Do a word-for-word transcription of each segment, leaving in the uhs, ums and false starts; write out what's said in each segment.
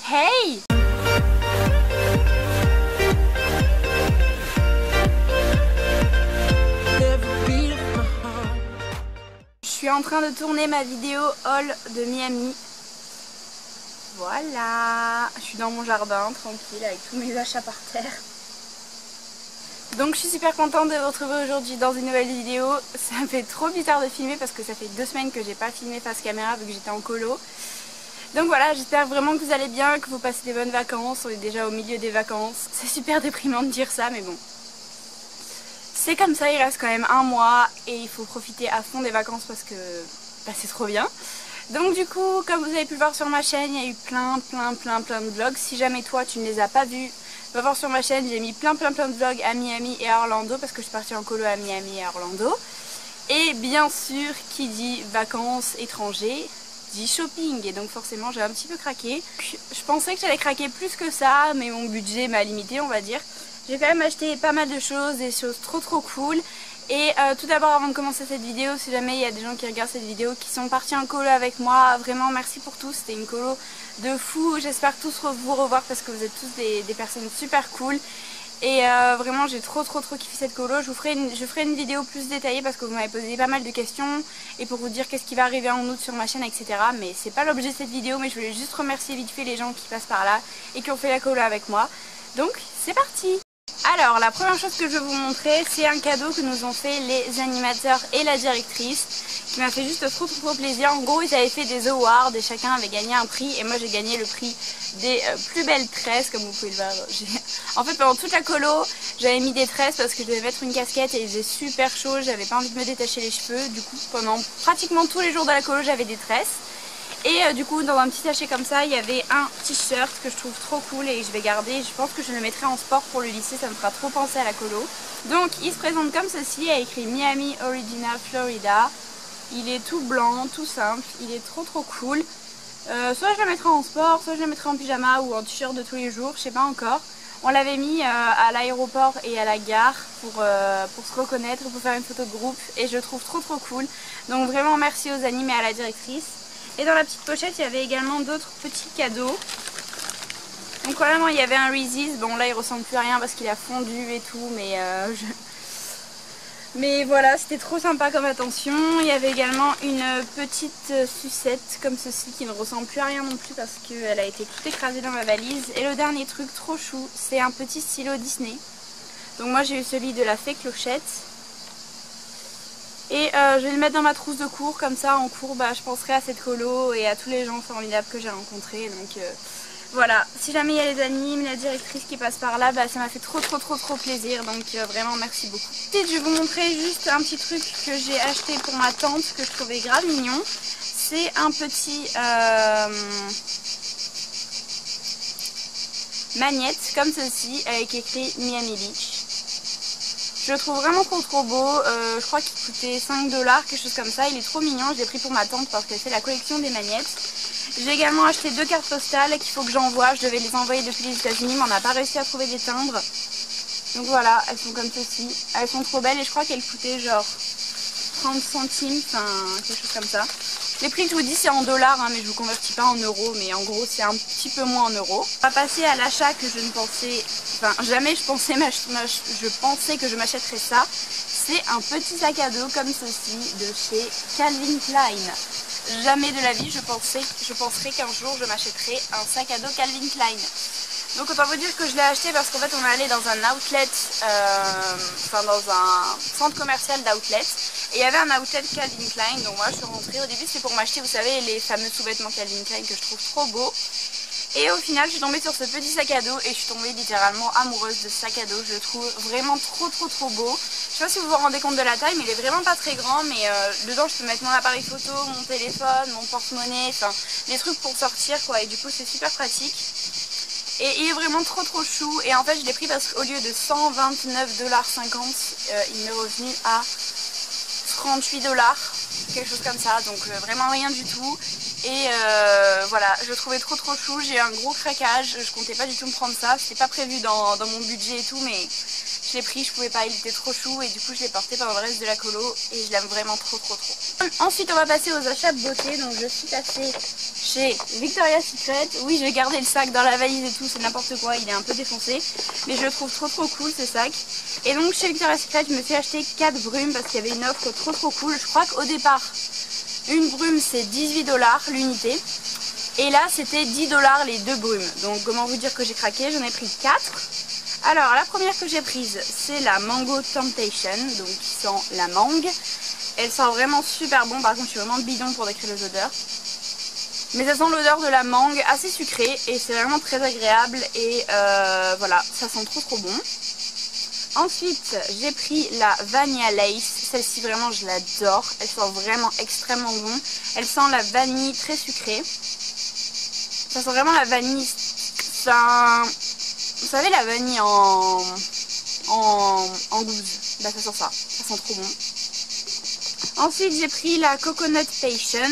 Hey! Je suis en train de tourner ma vidéo haul de Miami. Voilà, je suis dans mon jardin, tranquille, avec tous mes achats par terre. Donc je suis super contente de vous retrouver aujourd'hui dans une nouvelle vidéo. Ça me fait trop bizarre de filmer parce que ça fait deux semaines que j'ai pas filmé face caméra vu que j'étais en colo. Donc voilà, j'espère vraiment que vous allez bien, que vous passez des bonnes vacances. On est déjà au milieu des vacances. C'est super déprimant de dire ça, mais bon. C'est comme ça, il reste quand même un mois et il faut profiter à fond des vacances parce que bah, c'est trop bien. Donc du coup, comme vous avez pu le voir sur ma chaîne, il y a eu plein plein plein plein de vlogs. Si jamais toi tu ne les as pas vus, va voir sur ma chaîne, j'ai mis plein plein plein de vlogs à Miami et à Orlando parce que je suis partie en colo à Miami et à Orlando. Et bien sûr, qui dit vacances étrangers dit shopping, et donc forcément j'ai un petit peu craqué. Je pensais que j'allais craquer plus que ça, mais mon budget m'a limité, on va dire. J'ai quand même acheté pas mal de choses, des choses trop trop cool. Et euh, tout d'abord, avant de commencer cette vidéo, si jamais il y a des gens qui regardent cette vidéo qui sont partis en colo avec moi, vraiment merci pour tout, c'était une colo de fou. J'espère tous vous revoir parce que vous êtes tous des, des personnes super cool. Et euh, vraiment j'ai trop trop trop kiffé cette colo. Je vous ferai une, je ferai une vidéo plus détaillée parce que vous m'avez posé pas mal de questions et pour vous dire qu'est-ce qui va arriver en août sur ma chaîne, et cetera. Mais c'est pas l'objet de cette vidéo, mais je voulais juste remercier vite fait les gens qui passent par là et qui ont fait la colo avec moi. Donc c'est parti! Alors la première chose que je vais vous montrer, c'est un cadeau que nous ont fait les animateurs et la directrice, qui m'a fait juste trop trop plaisir. En gros ils avaient fait des awards et chacun avait gagné un prix, et moi j'ai gagné le prix des euh, plus belles tresses, comme vous pouvez le voir. En fait pendant toute la colo j'avais mis des tresses parce que je devais mettre une casquette et il faisait super chaud, j'avais pas envie de me détacher les cheveux. Du coup pendant pratiquement tous les jours de la colo j'avais des tresses. Et euh, du coup dans un petit sachet comme ça il y avait un t-shirt que je trouve trop cool et je vais garder. Je pense que je le mettrai en sport pour le lycée, ça me fera trop penser à la colo. Donc il se présente comme ceci, il y a écrit Miami Original Florida. Il est tout blanc, tout simple, il est trop trop cool. Euh, soit je le mettrai en sport, soit je le mettrai en pyjama ou en t-shirt de tous les jours, je sais pas encore. On l'avait mis euh, à l'aéroport et à la gare pour, euh, pour se reconnaître, pour faire une photo de groupe, et je le trouve trop trop cool. Donc vraiment merci aux animes et à la directrice. Et dans la petite pochette, il y avait également d'autres petits cadeaux. Donc vraiment, il y avait un Reese's. Bon, là, il ressemble plus à rien parce qu'il a fondu et tout. Mais, euh, je... mais voilà, c'était trop sympa comme attention. Il y avait également une petite sucette comme ceci qui ne ressemble plus à rien non plus parce qu'elle a été toute écrasée dans ma valise. Et le dernier truc trop chou, c'est un petit stylo Disney. Donc moi, j'ai eu celui de la Fée Clochette. Et euh, je vais le mettre dans ma trousse de cours, comme ça en cours bah, je penserai à cette colo et à tous les gens formidables que j'ai rencontrés. Donc euh, voilà, si jamais il y a les animes, la directrice qui passe par là, bah, ça m'a fait trop trop trop trop plaisir. Donc euh, vraiment merci beaucoup. Ensuite je vais vous montrer juste un petit truc que j'ai acheté pour ma tante que je trouvais grave mignon. C'est un petit euh, magnète comme ceci avec écrit Miami Beach. Je le trouve vraiment trop trop beau, euh, je crois qu'il coûtait cinq dollars, quelque chose comme ça. Il est trop mignon, je l'ai pris pour ma tante parce qu'elle fait la collection des magnettes. J'ai également acheté deux cartes postales qu'il faut que j'envoie, je devais les envoyer depuis les États-Unis mais on n'a pas réussi à trouver des timbres. Donc voilà, elles sont comme ceci, elles sont trop belles et je crois qu'elles coûtaient genre trente centimes, enfin quelque chose comme ça. Les prix que je vous dis c'est en dollars hein, mais je vous convertis pas en euros, mais en gros c'est un petit peu moins en euros. On va passer à l'achat que je ne pensais, enfin jamais je pensais, je pensais que je m'achèterais ça. C'est un petit sac à dos comme ceci de chez Calvin Klein. Jamais de la vie je pensais, je penserais qu'un jour je m'achèterais un sac à dos Calvin Klein. Donc autant vous dire que je l'ai acheté parce qu'en fait on est allé dans un outlet, euh, enfin dans un centre commercial d'outlet. Et il y avait un outlet Calvin Klein, donc moi je suis rentrée. Au début c'était pour m'acheter, vous savez, les fameux sous-vêtements Calvin Klein que je trouve trop beaux. Et au final je suis tombée sur ce petit sac à dos et je suis tombée littéralement amoureuse de ce sac à dos. Je le trouve vraiment trop trop trop beau. Je sais pas si vous vous rendez compte de la taille, mais il est vraiment pas très grand. Mais euh, dedans je peux mettre mon appareil photo, mon téléphone, mon porte-monnaie, enfin des trucs pour sortir quoi. Et du coup c'est super pratique. Et il est vraiment trop trop chou. Et en fait je l'ai pris parce qu'au lieu de cent vingt-neuf dollars cinquante, euh, il m'est revenu à trente-huit dollars, quelque chose comme ça, donc euh, vraiment rien du tout. Et euh, voilà, je le trouvais trop trop chou, j'ai eu un gros craquage, je comptais pas du tout me prendre ça, c'était pas prévu dans, dans mon budget et tout, mais je l'ai pris, je pouvais pas, il était trop chou et du coup je l'ai porté pendant le reste de la colo et je l'aime vraiment trop trop trop. Ensuite on va passer aux achats beauté, donc je suis passée chez Victoria's Secret. Oui, j'ai gardé le sac dans la valise et tout, c'est n'importe quoi, il est un peu défoncé, mais je le trouve trop trop cool ce sac. Et donc chez Victoria's Secret je me suis acheté quatre brumes parce qu'il y avait une offre trop trop cool. Je crois qu'au départ une brume c'est dix-huit dollars l'unité. Et là c'était dix dollars les deux brumes. Donc comment vous dire que j'ai craqué, j'en ai pris quatre. Alors la première que j'ai prise c'est la Mango Temptation, donc qui sent la mangue. Elle sent vraiment super bon, par contre je suis vraiment bidon pour décrire les odeurs. Mais ça sent l'odeur de la mangue assez sucrée et c'est vraiment très agréable et euh, voilà, ça sent trop trop bon. Ensuite j'ai pris la Vanilla Lace, celle-ci vraiment je l'adore, elle sent vraiment extrêmement bon. Elle sent la vanille très sucrée. Ça sent vraiment la vanille, ça... vous savez la vanille en, en, en gousse, bah ça sent ça, ça sent trop bon. Ensuite j'ai pris la Coconut Passion,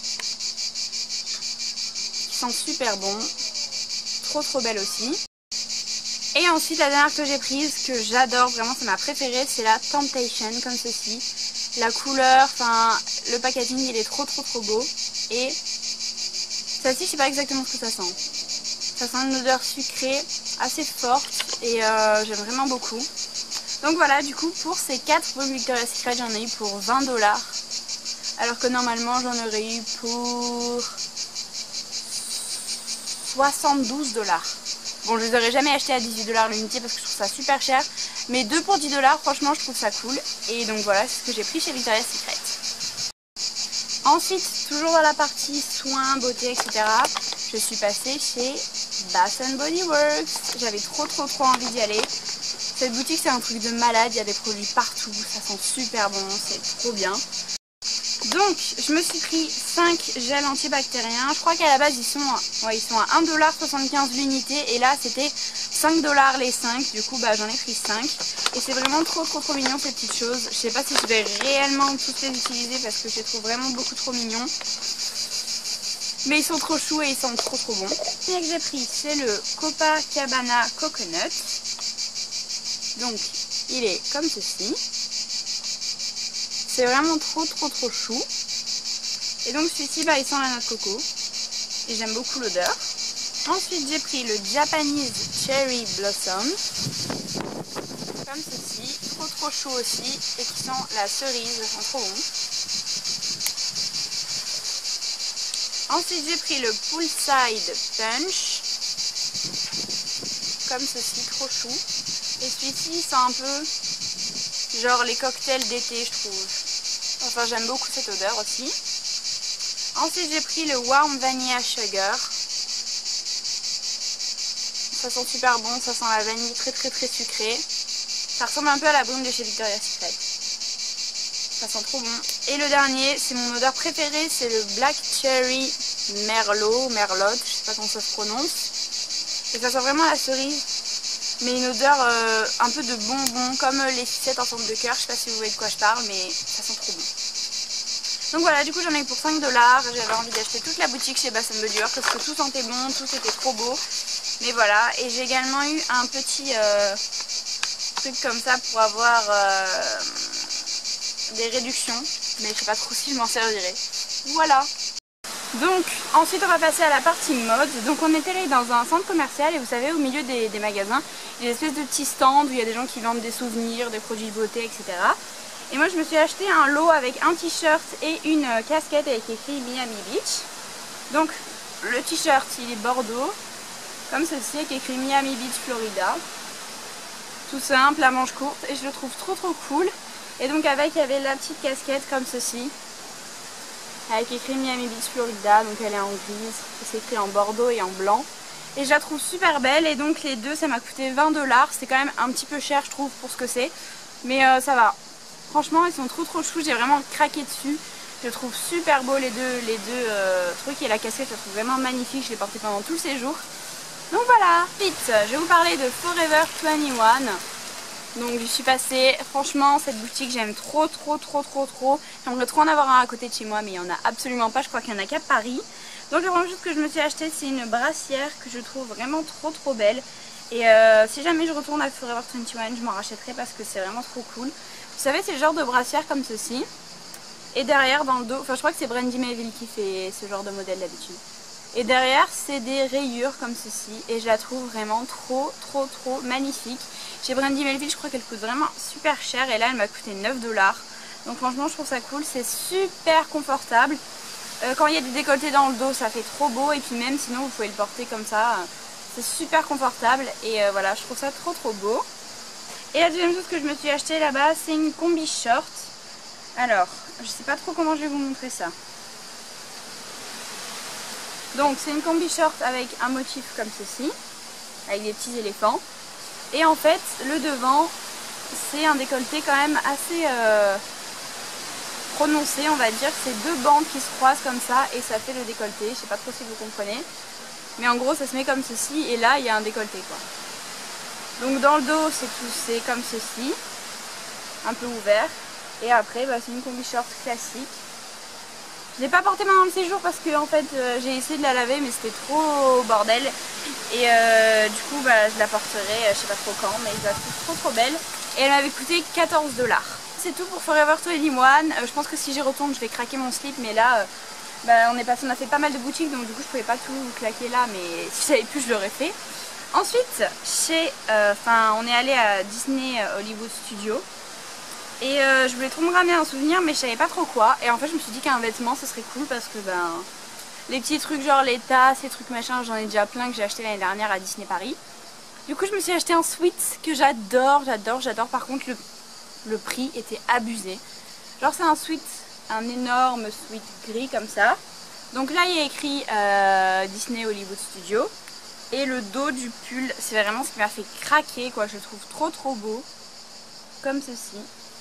qui sent super bon, trop trop belle aussi. Et ensuite la dernière que j'ai prise, que j'adore, vraiment c'est ma préférée, c'est la Temptation, comme ceci. La couleur, enfin le packaging il est trop trop trop beau. Et celle-ci je sais pas exactement ce que ça sent. Ça sent une odeur sucrée assez forte et euh, j'aime vraiment beaucoup. Donc voilà, du coup pour ces quatre brumes Victoria's Secret j'en ai eu pour vingt dollars. Alors que normalement j'en aurais eu pour soixante-douze dollars. Bon, je les aurais jamais acheté à dix-huit dollars l'unité parce que je trouve ça super cher. Mais deux pour dix dollars, franchement je trouve ça cool. Et donc voilà, c'est ce que j'ai pris chez Victoria's Secret. Ensuite, toujours dans la partie soins, beauté, et cetera, je suis passée chez Bath and Body Works. J'avais trop trop trop envie d'y aller. Cette boutique c'est un truc de malade, il y a des produits partout, ça sent super bon, c'est trop bien. Donc je me suis pris cinq gels antibactériens. Je crois qu'à la base ils sont, ouais, ils sont à un dollar soixante-quinze l'unité et là c'était cinq dollars les cinq. Du coup bah, j'en ai pris cinq. Et c'est vraiment trop trop trop mignon ces petites choses. Je sais pas si je vais réellement toutes les utiliser parce que je les trouve vraiment beaucoup trop mignons. Mais ils sont trop choux et ils sont trop trop bons. Le premier que j'ai pris c'est le Copacabana Coconut. Donc il est comme ceci. C'est vraiment trop trop trop chou. Et donc celui-ci bah, il sent la noix de coco. Et j'aime beaucoup l'odeur. Ensuite j'ai pris le Japanese Cherry Blossom. Comme ceci. Trop trop chaud aussi. Et qui sent la cerise. Ça sent trop bon. Ensuite j'ai pris le Poolside Punch. Comme ceci. Trop chou. Et celui-ci il sent un peu genre les cocktails d'été je trouve. Enfin j'aime beaucoup cette odeur aussi. Ensuite j'ai pris le Warm Vanilla Sugar. Ça sent super bon, ça sent la vanille très très très sucrée. Ça ressemble un peu à la brume de chez Victoria's Secret. Ça sent trop bon. Et le dernier, c'est mon odeur préférée, c'est le Black Cherry Merlot, Merlot, je sais pas comment ça se prononce. Et ça sent vraiment la cerise. Mais une odeur euh, un peu de bonbon, comme les sucettes en forme de cœur. Je sais pas si vous voyez de quoi je parle, mais ça sent trop bon. Donc voilà, du coup j'en ai eu pour cinq dollars. J'avais envie d'acheter toute la boutique chez Bath and Body Works parce que tout sentait bon, tout était trop beau. Mais voilà, et j'ai également eu un petit euh, truc comme ça pour avoir euh, des réductions. Mais je sais pas trop si je m'en servirai. Voilà. Donc ensuite on va passer à la partie mode. Donc on est allé dans un centre commercial et vous savez au milieu des, des magasins il y a des espèces de petits stands où il y a des gens qui vendent des souvenirs, des produits de beauté, et cetera. Et moi je me suis acheté un lot avec un t-shirt et une casquette avec écrit Miami Beach. Donc le t-shirt il est bordeaux, comme ceci avec écrit Miami Beach Florida. Tout simple, à manches courtes et je le trouve trop trop cool. Et donc avec il y avait la petite casquette comme ceci. Avec écrit Miami Beach Florida, donc elle est en grise, c'est écrit en bordeaux et en blanc. Et je la trouve super belle et donc les deux ça m'a coûté vingt dollars, c'est quand même un petit peu cher je trouve pour ce que c'est. Mais euh, ça va, franchement ils sont trop trop choux, j'ai vraiment craqué dessus. Je trouve super beau les deux, les deux euh, trucs et la casquette je la trouve vraiment magnifique, je l'ai portée pendant tout le séjour. Donc voilà, vite, je vais vous parler de Forever vingt et un. Donc je suis passée, franchement cette boutique j'aime trop trop trop trop trop. J'aimerais trop en avoir un à côté de chez moi mais il n'y en a absolument pas, je crois qu'il n'y en a qu'à Paris. Donc la première chose que je me suis acheté c'est une brassière que je trouve vraiment trop trop belle. Et euh, si jamais je retourne à Forever vingt et un, je m'en rachèterai parce que c'est vraiment trop cool. Vous savez, c'est le genre de brassière comme ceci. Et derrière dans le dos, enfin je crois que c'est Brandy Melville qui fait ce genre de modèle d'habitude. Et derrière c'est des rayures comme ceci et je la trouve vraiment trop trop trop magnifique. Chez Brandy Melville je crois qu'elle coûte vraiment super cher et là elle m'a coûté neuf dollars. Donc franchement je trouve ça cool, c'est super confortable. Euh, quand il y a du décolleté dans le dos ça fait trop beau et puis même sinon vous pouvez le porter comme ça. C'est super confortable et euh, voilà, je trouve ça trop trop beau. Et la deuxième chose que je me suis acheté là-bas c'est une combi short. Alors, je sais pas trop comment je vais vous montrer ça. Donc c'est une combi short avec un motif comme ceci, avec des petits éléphants. Et en fait, le devant, c'est un décolleté quand même assez euh, prononcé, on va dire. C'est deux bandes qui se croisent comme ça et ça fait le décolleté. Je sais pas trop si vous comprenez. Mais en gros, ça se met comme ceci et là, il y a un décolleté quoi. Donc dans le dos, c'est tout, c'est comme ceci, un peu ouvert. Et après, bah, c'est une combi short classique. Je l'ai pas portée pendant le séjour parce que en fait euh, j'ai essayé de la laver mais c'était trop bordel. Et euh, du coup bah, je la porterai, euh, je sais pas trop quand, mais je la trouve trop trop belle. Et elle m'avait coûté quatorze dollars. C'est tout pour Forever vingt et un. Euh, je pense que si j'y retourne je vais craquer mon slip, mais là euh, bah, on est passé, on a fait pas mal de boutiques donc du coup je pouvais pas tout claquer là, mais si j'avais pu je l'aurais fait. Ensuite, chez, enfin euh, on est allé à Disney Hollywood Studios. Et euh, je voulais trop me ramener un souvenir mais je savais pas trop quoi. Et en fait je me suis dit qu'un vêtement ce serait cool parce que ben les petits trucs genre les tasses, les trucs machin, j'en ai déjà plein que j'ai acheté l'année dernière à Disney Paris. Du coup je me suis acheté un sweat que j'adore, j'adore, j'adore. Par contre le, le prix était abusé. Genre c'est un sweat, un énorme sweat gris comme ça. Donc là il y a écrit euh, Disney Hollywood Studios. Et le dos du pull c'est vraiment ce qui m'a fait craquer quoi, je le trouve trop trop beau. Comme ceci.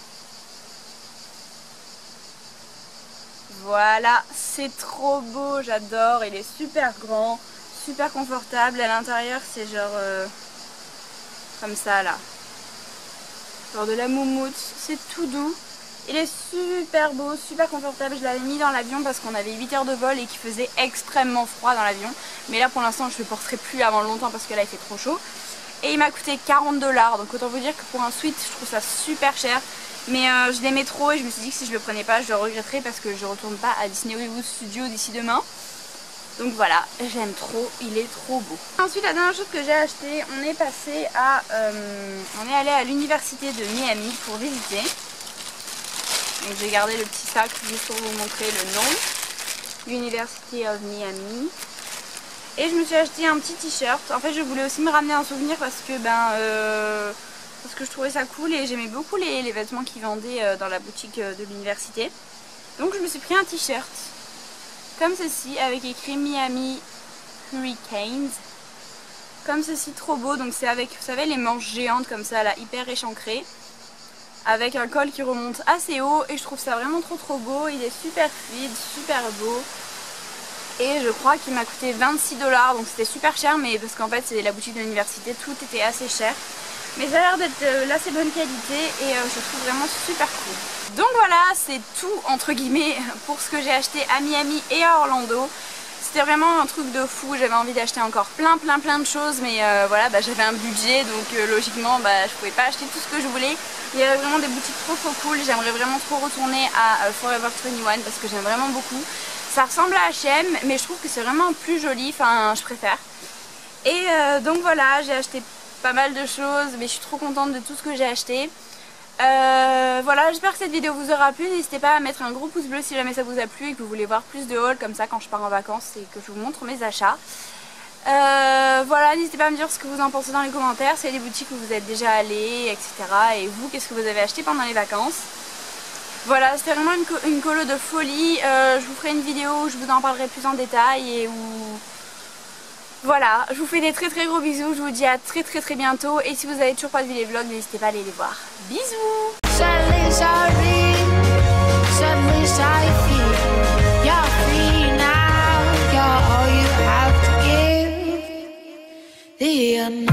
Voilà, c'est trop beau, j'adore, il est super grand, super confortable. À l'intérieur c'est genre euh, comme ça là, genre de la moumoute, c'est tout doux. Il est super beau, super confortable. Je l'avais mis dans l'avion parce qu'on avait huit heures de vol et qu'il faisait extrêmement froid dans l'avion. Mais là pour l'instant je ne le porterai plus avant longtemps parce que là il fait trop chaud. Et il m'a coûté quarante dollars, donc autant vous dire que pour un sweat je trouve ça super cher. Mais euh, je l'aimais trop et je me suis dit que si je le prenais pas je le regretterais parce que je retourne pas à Disney Hollywood Studios d'ici demain. Donc voilà, j'aime trop, il est trop beau. Ensuite la dernière chose que j'ai acheté, on est passé à, euh, on est allé à l'université de Miami pour visiter. Donc j'ai gardé le petit sac juste pour vous montrer le nom, University of Miami. Et je me suis acheté un petit t-shirt. En fait je voulais aussi me ramener un souvenir parce que ben euh, parce que je trouvais ça cool et j'aimais beaucoup les, les vêtements qu'ils vendaient dans la boutique de l'université. Donc je me suis pris un t-shirt comme ceci avec écrit Miami Hurricanes. Comme ceci, trop beau. Donc c'est avec, vous savez, les manches géantes comme ça là, hyper échancrées. Avec un col qui remonte assez haut et je trouve ça vraiment trop trop beau. Il est super fluide, super beau. Et je crois qu'il m'a coûté vingt-six dollars, donc c'était super cher, mais parce qu'en fait c'est la boutique de l'université, tout était assez cher. Mais ça a l'air d'être euh, l'assez bonne qualité et euh, je trouve vraiment super cool. Donc voilà, c'est tout entre guillemets pour ce que j'ai acheté à Miami et à Orlando. C'était vraiment un truc de fou, j'avais envie d'acheter encore plein plein plein de choses, mais euh, voilà, bah, j'avais un budget, donc euh, logiquement bah, je pouvais pas acheter tout ce que je voulais. Il y avait vraiment des boutiques trop trop cool, j'aimerais vraiment trop retourner à euh, Forever vingt et un parce que j'aime vraiment beaucoup. Ça ressemble à H et M, mais je trouve que c'est vraiment plus joli, enfin je préfère. Et euh, donc voilà, j'ai acheté pas mal de choses, mais je suis trop contente de tout ce que j'ai acheté. Euh, voilà, j'espère que cette vidéo vous aura plu. N'hésitez pas à mettre un gros pouce bleu si jamais ça vous a plu et que vous voulez voir plus de hauls comme ça quand je pars en vacances et que je vous montre mes achats. Euh, voilà, n'hésitez pas à me dire ce que vous en pensez dans les commentaires, s'il y a des boutiques où vous êtes déjà allés, et cetera. Et vous, qu'est-ce que vous avez acheté pendant les vacances? Voilà, c'était vraiment une, co une colo de folie. Euh, je vous ferai une vidéo où je vous en parlerai plus en détail et où... Voilà, je vous fais des très très gros bisous, je vous dis à très très très bientôt. Et si vous n'avez toujours pas vu les vlogs, n'hésitez pas à aller les voir. Bisous. You're free now, you're all you have to give. The